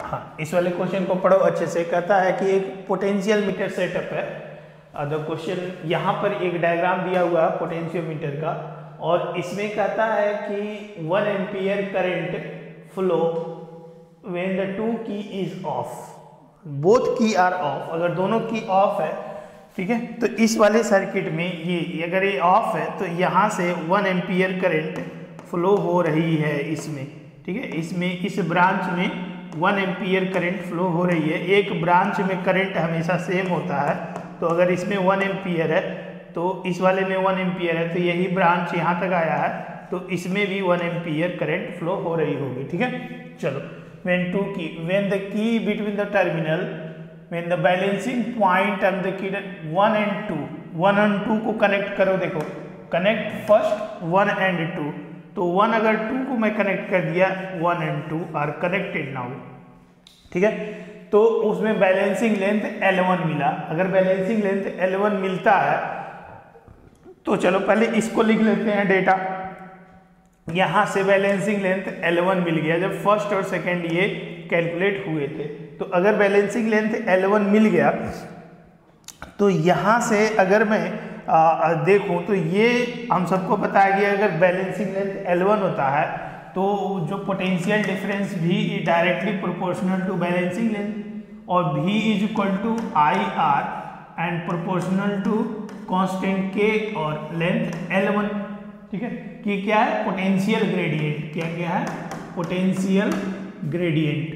हाँ, इस वाले क्वेश्चन को पढ़ो अच्छे से। कहता है कि एक पोटेंशियल मीटर सेटअप है। द क्वेश्चन यहाँ पर एक डायग्राम दिया हुआ है पोटेंशियोमीटर का, और इसमें कहता है कि 1 ampere current flow when the 2 key is off, both key are off. अगर दोनों की ऑफ है, ठीक है, तो इस वाले सर्किट में ये अगर ये ऑफ है तो यहाँ से 1 एम्पियर करंट फ्लो हो रही है इसमें, ठीक है। इसमें इस ब्रांच में 1 एम्पियर करंट फ्लो हो रही है। एक ब्रांच में करंट हमेशा सेम होता है, तो अगर इसमें 1 एम्पियर है तो इस वाले में 1 एम्पियर है, तो यही ब्रांच यहाँ तक आया है, तो इसमें भी 1 एम्पियर करंट फ्लो हो रही होगी, ठीक है। चलो, when the key between the terminal, when the balancing point and the key 1 and 2, 1 and 2 को कनेक्ट करो। देखो, कनेक्ट फर्स्ट 1 and 2, तो 1 अगर 2 को मैं कनेक्ट कर दिया, 1 and 2 आर कनेक्टेड नाउ, ठीक है। तो उसमें बैलेंसिंग लेंथ L1 मिला। अगर बैलेंसिंग लेंथ L1 मिलता है तो चलो पहले इसको लिख लेते हैं डेटा। यहां से बैलेंसिंग लेंथ L1 मिल गया जब फर्स्ट और सेकंड ये कैलकुलेट हुए थे। तो अगर बैलेंसिंग लेंथ L1 मिल गया तो यहां से अगर मैं देखूं तो ये हम सबको पता है कि अगर बैलेंसिंग लेंथ L1 होता है तो जो पोटेंशियल डिफरेंस भी directly proportional to balancing length, और V is equal to IR and proportional to constant K और लेंथ L1, ठीक है। कि क्या है? Potential gradient. क्या है? Potential gradient,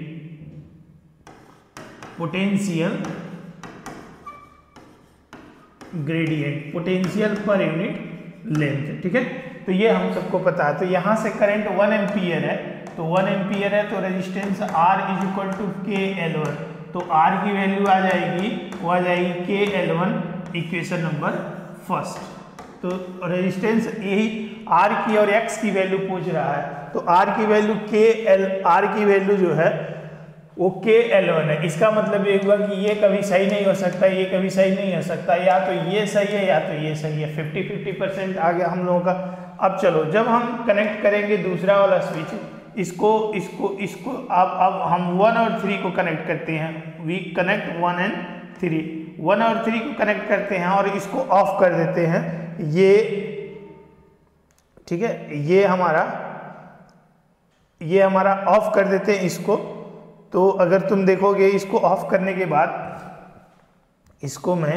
potential gradient, potential per unit length, ठीक है। तो ये हम सबको पता है। तो यहाँ से करंट 1 एम्पियर है, तो 1 एम्पियर है तो resistance R is equal to KL1, तो R की वैल्यू आ जाएगी, वो आ जाएगी KL1, इक्वेशन नंबर फर्स्ट। तो रेजिस्टेंस यही R की और X की वैल्यू पूछ रहा है, तो R की वैल्यू R की वैल्यू जो है वो KL1 है। इसका मतलब ये हुआ कि ये कभी सही नहीं हो सकता, ये कभी सही नहीं हो सकता, या तो ये सही है या तो ये सही है। 50-50% आ गया हम लोगों का। अब चलो, जब हम कनेक्ट करेंगे दूसरा वाला स्विच, इसको अब हम 1 और 3 को कनेक्ट करते हैं। वी कनेक्ट 1 and 3, 1 और 3 को कनेक्ट करते हैं और इसको ऑफ कर देते हैं, ये, ठीक है। ये हमारा ऑफ कर देते हैं इसको। तो अगर तुम देखोगे इसको ऑफ करने के बाद, इसको मैं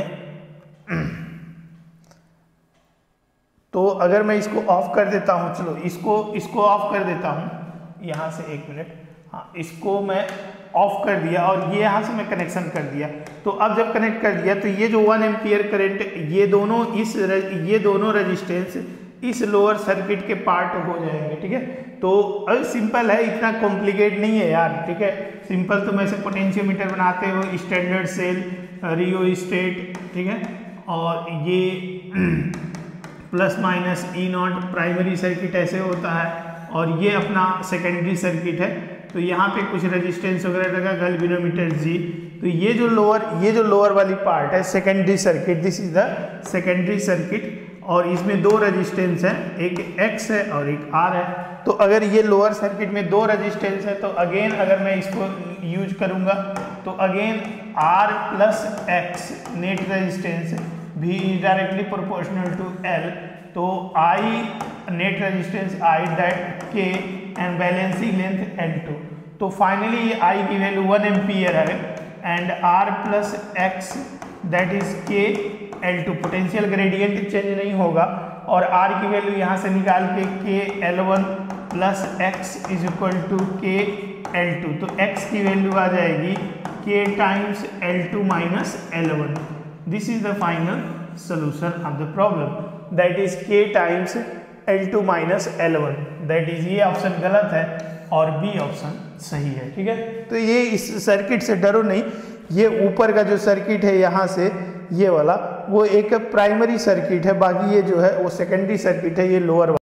तो अगर मैं इसको ऑफ कर देता हूं, चलो इसको ऑफ कर देता हूं यहाँ से, 1 मिनट, हाँ, इसको मैं ऑफ कर दिया और ये यहाँ से मैं कनेक्शन कर दिया। तो अब जब कनेक्ट कर दिया तो ये जो 1 एम्पियर करंट, ये दोनों रेजिस्टेंस इस लोअर सर्किट के पार्ट हो जाएंगे, ठीक है। तो अब सिंपल है, इतना कॉम्प्लिकेट नहीं है यार, ठीक है। सिंपल तुम ऐसे पोटेंशियोमीटर बनाते हो, स्टैंडर्ड सेल, रियोस्टेट, ठीक है, और ये plus minus E0 primary circuit ऐसे होता है, और ये अपना सेकेंडरी सर्किट है। तो यहाँ पे कुछ रेजिस्टेंस वगैरह लगा, गैल्वेनोमीटर G। तो ये जो लोअर वाली पार्ट है secondary circuit, this is the secondary circuit, और इसमें 2 रेजिस्टेंस है, एक X है और एक R है। तो अगर ये लोअर सर्किट में 2 रेजिस्टेंस है तो अगेन अगर मैं इसको यूज करूंगा तो again R plus X net resistance, V directly proportional to L, तो I net resistance I that K and balancing length L2। तो फाइनली ये I की वैल्यू 1 एम्पियर है and R plus X that is K L2। Potential gradient change नहीं होगा, और R की value यहाँ से निकाल के KL1 plus X is equal to KL2, तो X की वैल्यू आ जाएगी K times L2 minus L1। This is the final solution of the problem, that is K times L2 minus L1, that is, ये option गलत है और B option सही है, ठीक है। तो ये इस सर्किट से डरो नहीं, ये ऊपर का जो सर्किट है यहाँ से ये वाला, वो एक प्राइमरी सर्किट है, बाकी ये जो है वो सेकेंडरी सर्किट है, ये लोअर